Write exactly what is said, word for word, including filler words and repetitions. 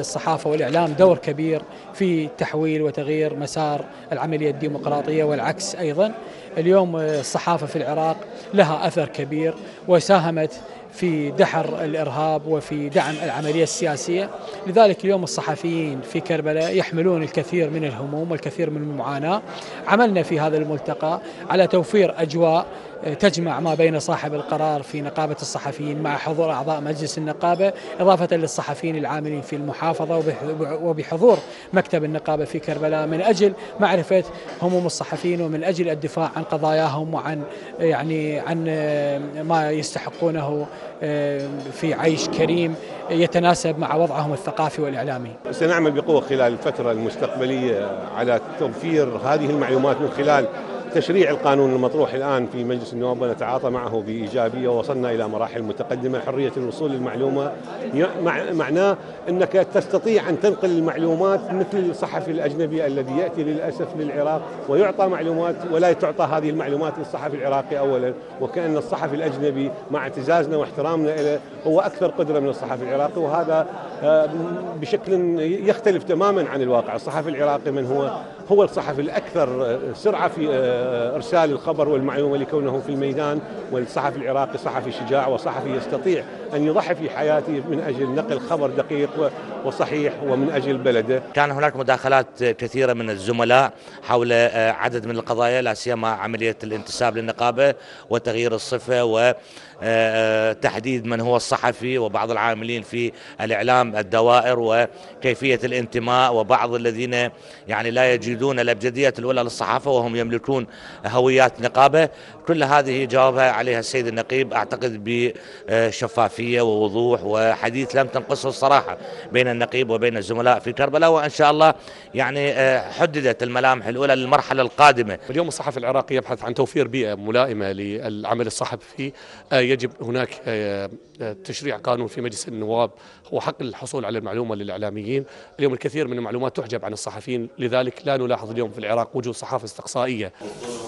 للصحافة والإعلام دور كبير في تحويل وتغيير مسار العملية الديمقراطية والعكس أيضا. اليوم الصحافة في العراق لها أثر كبير وساهمت في دحر الإرهاب وفي دعم العملية السياسية. لذلك اليوم الصحفيين في كربلاء يحملون الكثير من الهموم والكثير من المعاناة. عملنا في هذا الملتقى على توفير أجواء تجمع ما بين صاحب القرار في نقابة الصحفيين مع حضور أعضاء مجلس النقابة، إضافة للصحفيين العاملين في المحافظة وبحضور مكتب النقابة في كربلاء، من أجل معرفة هموم الصحفيين ومن أجل الدفاع عن قضاياهم وعن يعني عن ما يستحقونه في عيش كريم يتناسب مع وضعهم الثقافي والإعلامي. سنعمل بقوة خلال الفترة المستقبلية على توفير هذه المعلومات من خلال تشريع القانون المطروح الآن في مجلس النواب، ونتعاطى معه بإيجابية، ووصلنا إلى مراحل متقدمة. حرية الوصول للمعلومة معناه أنك تستطيع أن تنقل المعلومات مثل الصحفي الأجنبي الذي يأتي للأسف للعراق ويعطى معلومات ولا تعطى هذه المعلومات للصحفي العراقي أولا، وكأن الصحفي الأجنبي مع اعتزازنا واحترامنا له هو أكثر قدرة من الصحفي العراقي، وهذا بشكل يختلف تماما عن الواقع. الصحفي العراقي من هو هو الصحفي الأكثر سرعة في إرسال الخبر والمعلومة لكونه في الميدان، والصحفي العراقي صحفي شجاع وصحفي يستطيع أن يضحي في حياته من أجل نقل خبر دقيق وصحيح ومن أجل بلده. كان هناك مداخلات كثيرة من الزملاء حول عدد من القضايا، لا سيما عملية الانتساب للنقابة وتغيير الصفة وتحديد من هو الصحفي، وبعض العاملين في الإعلام الدوائر وكيفية الانتماء، وبعض الذين يعني لا يجدون الأبجدية الأولى للصحافة وهم يملكون هويات نقابة. كل هذه جاوبها عليها السيد النقيب أعتقد بشفافية ووضوح وحديث لم تنقصه الصراحة بين النقيب وبين الزملاء في كربلاء، وإن شاء الله يعني حددت الملامح الأولى للمرحلة القادمة. اليوم الصحفي العراقي يبحث عن توفير بيئة ملائمة للعمل الصحفي. يجب هناك تشريع قانون في مجلس النواب هو حق الحصول على المعلومة للإعلاميين. اليوم الكثير من المعلومات تحجب عن الصحفيين، لذلك لا نلاحظ اليوم في العراق وجود صحافة استقصائية.